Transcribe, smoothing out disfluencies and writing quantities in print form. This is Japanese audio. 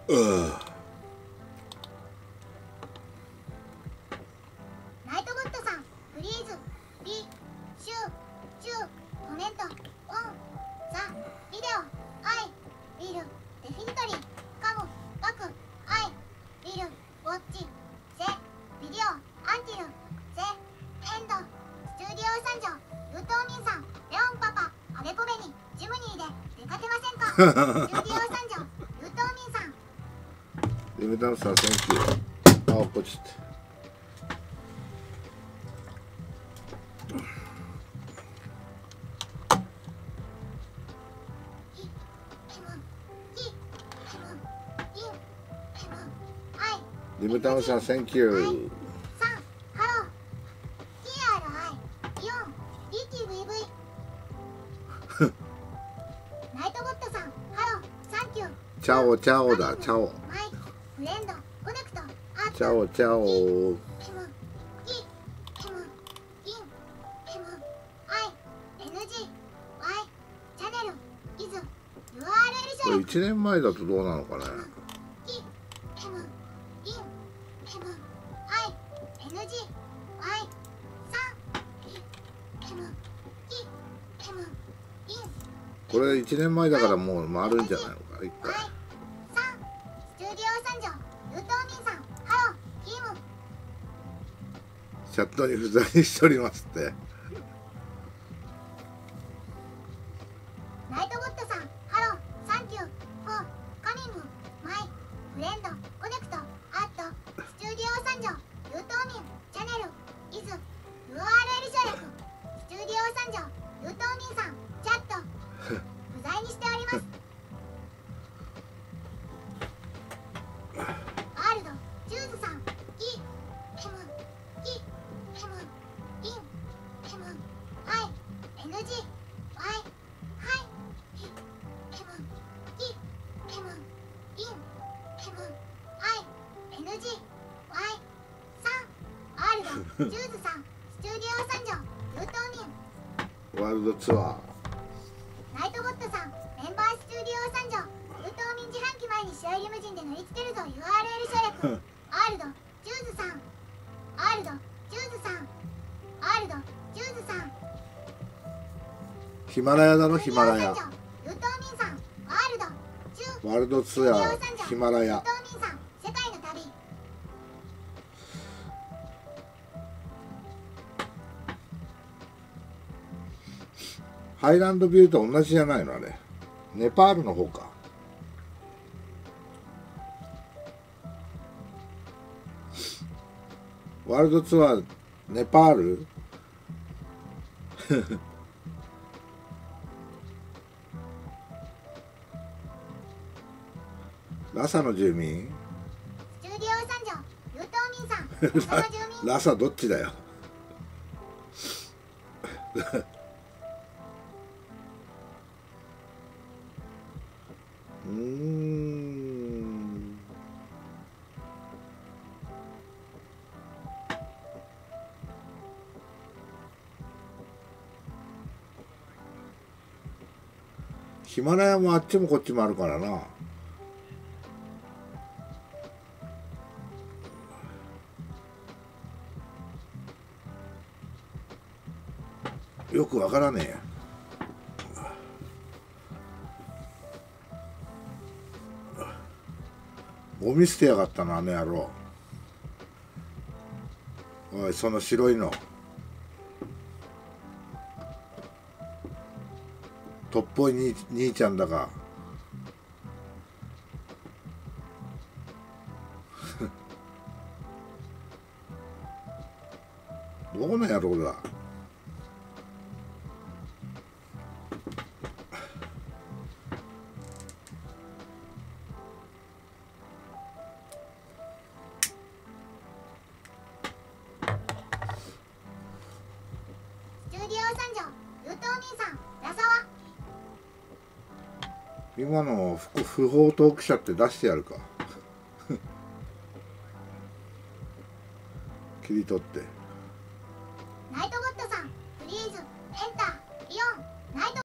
ナイトゴッドさん、フリーズ、リ、シュー、チュー、コメント、オン、ザ、ビデオ、アイ、ビル、デフィニトリー、カム、バク、アイ、ビル、ウォッチ、ゼ、ビデオ、アンティル、ゼ、エンド、スチューディオ三条、ルートお兄さん、レオンパパ、アゲコベに、ジムニーで出かけませんか？スチューディオ三条、ルートお兄さん。 リムダンサー、センキュー。あ、ポチって。リムダンサー、センキュー。 3、ハロー、TRI、イオン、DTVV。ナイトゴッドさん、ハロー、サンキュー。 チャオ、チャオだ、チャオ。 マイク、フレンド、コネクト、アート。 チャオ、チャオ。 M、E、M、イン、M、I、NG、Y、チャンネル、イズ、URL これ所 1年前だとどうなのかね。これ1年前だからもう回るんじゃないのか、一回。 スチューディオ三条、ルートお兄さん、ハロー、キム。 チャットに不在にしておりますって。 ナイトゴッドさん、ハロー、サンキュー、フォー、カミング、マイ、フレンド、コネクト、アット、スチューディオ三条、ルートお兄、チャンネル、イズ、URL 省略、スチューディオ三条、ルートお兄さん、チャット。不在にしております。ワールド、ジューズさん、E、M、E、M、イン、M、I、NG、Y、はい、E、M、E、M、イン、M、I、NG、Y、3、ワールド、ジューズさん、スチューディオ三条、ルートオミン。 ワールドツアー。 ナイトゴッドさん、メンバースチューディオ三条、ルートーミン自販機前に試合リムジンで乗りつけるぞ URL 省略。アールド、ジューズさん、アールド、ジューズさん、アールド、ジューズさん。 ヒマラヤだろ、ヒマラヤ。 ルートーミンさん、ワールド、ジュー、 ワールドツアー、ヒマラヤ。 ルートーミンさん、世界の旅。 ハイランドビューと同じじゃないのあれ。ネパールの方か。ワールドツアー、ネパールラサの住民スチューディオ三条、ルートーミンさん、ラサの住民。 ラサどっちだよヒマラヤもあっちもこっちもあるからな。よくわからねえや。ゴミ捨てやがったな、あの野郎。おい、その白いの。とっぽい兄ちゃんだが。どこの野郎だ。今の不法投棄者って出してやるか切り取って。